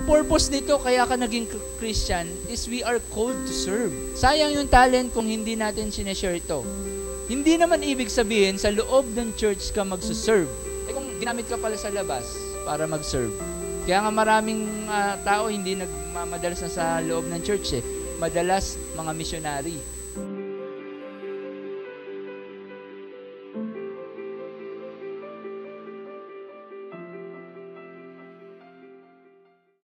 purpose nito, kaya ka naging Christian, is we are called to serve. Sayang yung talent kung hindi natin sineshare ito. Hindi naman ibig sabihin sa loob ng church ka magsuserve. Eh kung ginamit ka pala sa labas para mag-serve. Kaya nga maraming tao hindi nagmamadalas na sa loob ng church eh. Madalas mga missionary.